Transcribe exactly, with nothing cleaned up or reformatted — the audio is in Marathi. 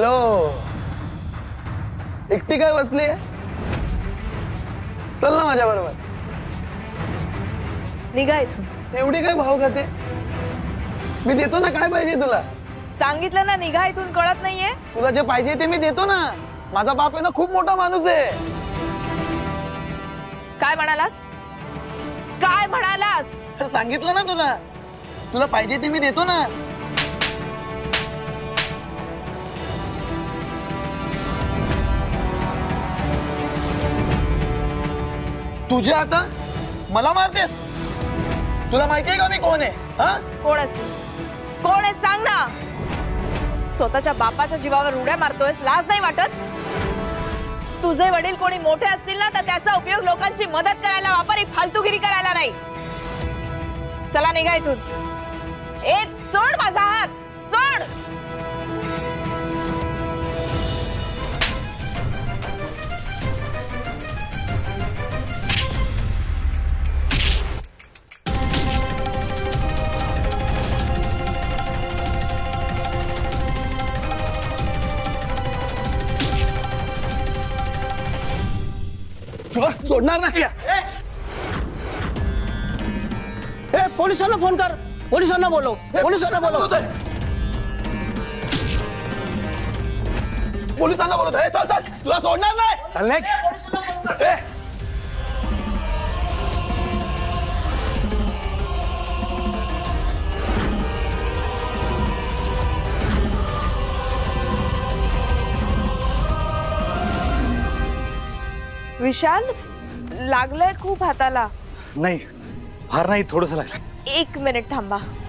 हॅलो, एकटी काय बसली? चल ना माझ्या बरोबर. निघा इथून. एवढी काय भाव खाते? मी देतो ना, काय पाहिजे तुला? सांगितलं ना निघा इथून, कळत नाहीये? तुला जे पाहिजे ते मी देतो ना. माझा बाप आहे ना, खूप मोठा माणूस आहे. काय म्हणालास? काय म्हणालास? सांगितलं ना तुला, तुला पाहिजे ते मी देतो ना. तुझे आता मला मारतेस? तुला माहितीये का मी कोण आहे? हा, कोण असते? कोण आहे सांग ना. स्वतःच्या बापाच्या जीवावर उड्या मारतोयस, लाज नाही वाटत? तुझे वडील कोणी मोठे असतील ना, तर त्याचा उपयोग लोकांची मदत करायला वापर, ही फालतूगिरी करायला नाही. चला निघा इथून. ए सोड माझा हात, सोड. तुला सोडणार नाही. ए, पोलिसांना फोन कर. पोलिसांना बोलव. पोलिसांना बोलव. पोलिसांना बोलवत आहे. चल चल, तुला सोडणार नाही. चल निघ. ए, विशाल, लागलंय खूप हाताला. नाही, फार नाही, थोडंसं लागलं. एक मिनिट थांबा.